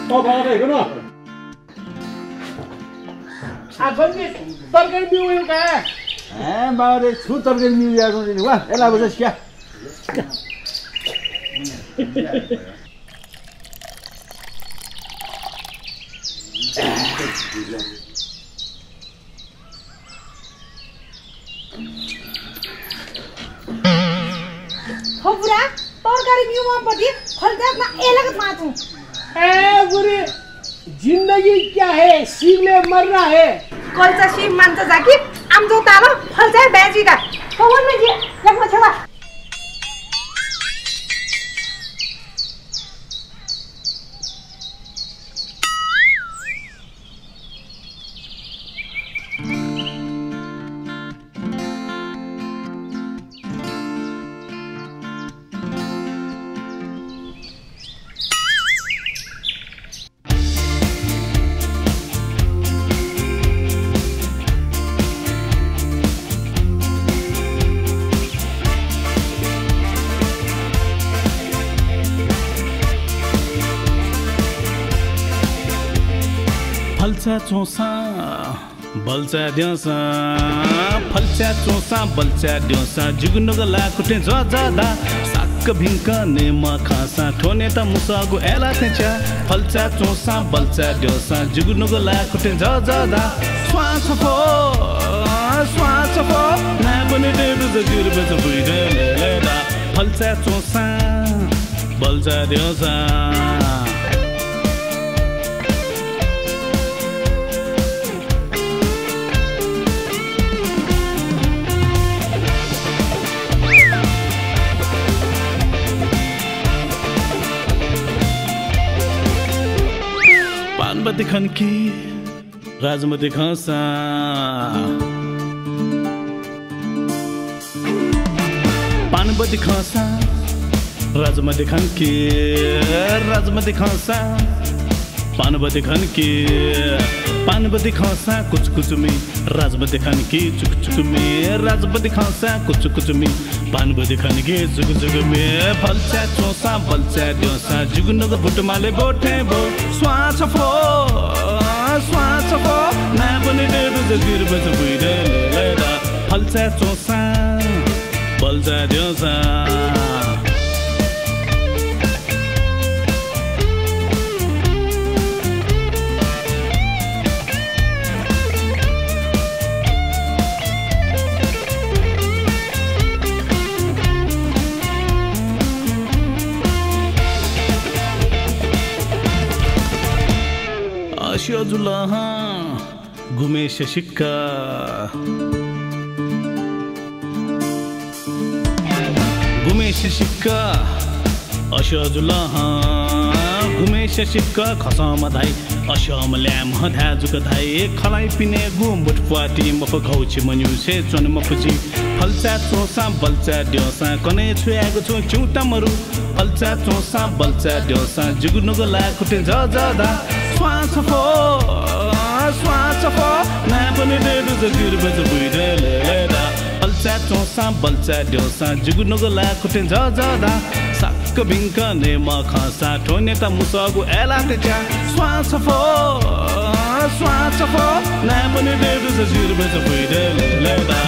बाबा हेर्नु न आफन्ने तरकारी बिउ का बाबा छु तरकारी मिल जाएको नि वा एला बस क्या बुरा तरकारी बिउमा पटी फलदामा एलग माथु बुरी जिंदगी क्या है शिवले मर रहा है कल्चा शिव मान्छ जाकी आमजो तालो फलजा बेजीका पवन में जे लगमा छवा फल्चा चोसा बल्चा द्योसा फल्चा चोसा बल्चा द्योसा जुगुनुग लाकुटे जदा साक्क भिंक नेमा खासा ठोने त मुसागु एला तेचा फल्चा चोसा बल्चा द्योसा जुगुनुग लाकुटे जदा स्वाछ फो ना बने देबु जुर बज बुइदे लेदा फल्चा चोसा बल्चा द्योसा पानबत्ती खनकी राजमती खसा पानबत्ती खसा राजमती खनकी राजमती खसा पानबत्ती खनकी पानबत्ती खसा कुछ कुछ में राजमती खनकी चुक चुक में राजमती खसा कुछ कुछ में पानबत्ती खनकी चुक चुक में फल्चा चोसा बल्चा द्योसा जुगुनुग भुटमाले बोटे बो स्वाछ फो ना बने देबु जुर बज बुइदे लेदा फल्चा चोसा बल्चा द्योसा अशजुल्लाह गुमेश शिक्का गुमेश शिक्का अशजुल्लाह गुमेश शिक्का खसम धाई असम ल्याम हधा जुक धाई खलाइ पिने गु मुटपाटी मफ घौछि मन्युसे चन मफुजी फल्चा चोसा बल्चा द्योसा कने छुयागु छु चुटा मरु फल्चा चोसा बल्चा द्योसा जुगुनुग लाकुटे जदा स्वाछ फो ना बने देबु जुर बज बुइदे लेदा फल्चा चोसा बल्चा द्योसा जुगुनुग लाकुटे जदा साक्क भिंक नेमा खासा ठोने त मुसागु एला तेचा स्वाछ फो ना बने देबु जुर बज बुइदे लेदा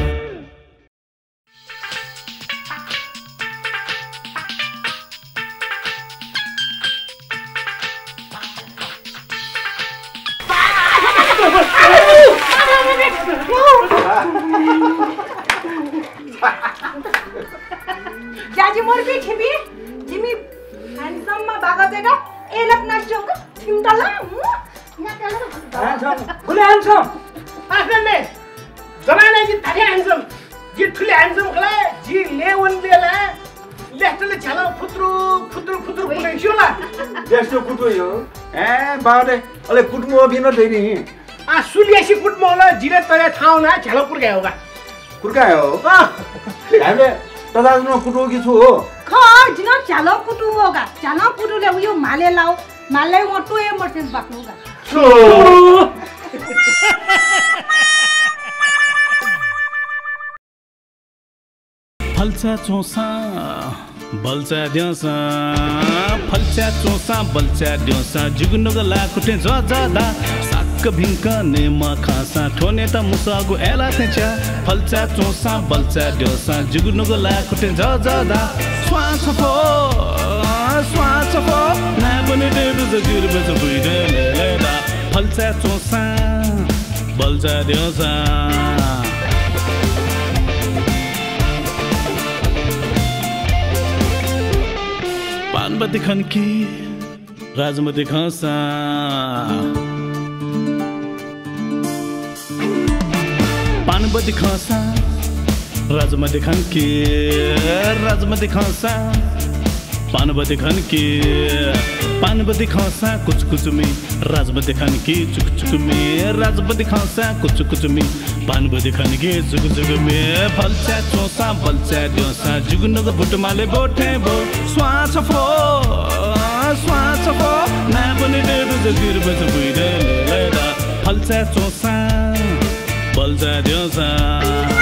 जाजी मोर भी छिबी जिमी हैंडसम मा बागा जेगा एलक नाच्यो ग छिमटला हैंडसम फुल हैंडसम आफने जमाना जी थाके हैंडसम जी ठुले हैंडसम खला जी लेवन लेला लेफ्टले छला फुत्रु कुनै छिला देशो कुटो यो बाबा अले कुटमो बिन दैनी आ सुलियासी कुटमो होला जिले तरे ठाउँ ना छला कुर्गायोगा कुर्गायो हामीले तदाजुनो कुटो कि छु हो ख जिन चालो कुटु होगा चालो कुटुले उयो माले लाओ माले मोटो ए मर्सेस बाक्नुगा छु फल्चा चोसा बल्चा द्योसा फल्चा चोसा बल्चा द्योसा जुगुनुको लाखुटे जदा साक्क भिङ्क नेमा खासा ठोने त मुसागु एला तेचा फल्चा चोसा बल्चा द्योसा जुगुनुको लाखुटे जदा स्वास फो ना पनि देबु जगिर बज बुइदे लेदा फल्चा चोसा बल्चा द्योसा पानबत्ती खन्की राजमती खसा पानबत्ती खसा राजमती खन्की राजमती खसा पानबत्ती खन्की पानबत्ती खसा कुछ कुछ में राजमती खन्की चुक चुक में राजमती खसा कुछ कुछ में पानबत्ती खन्की चुक चुक में फल्चा चोसा बल्चा द्योसा जुगुनुको बुटमाले बोटे बो स्वास फो ना पनि देबु जगिर बज बुइदे लेदा फल्चा चोसा बल्चा द्योसा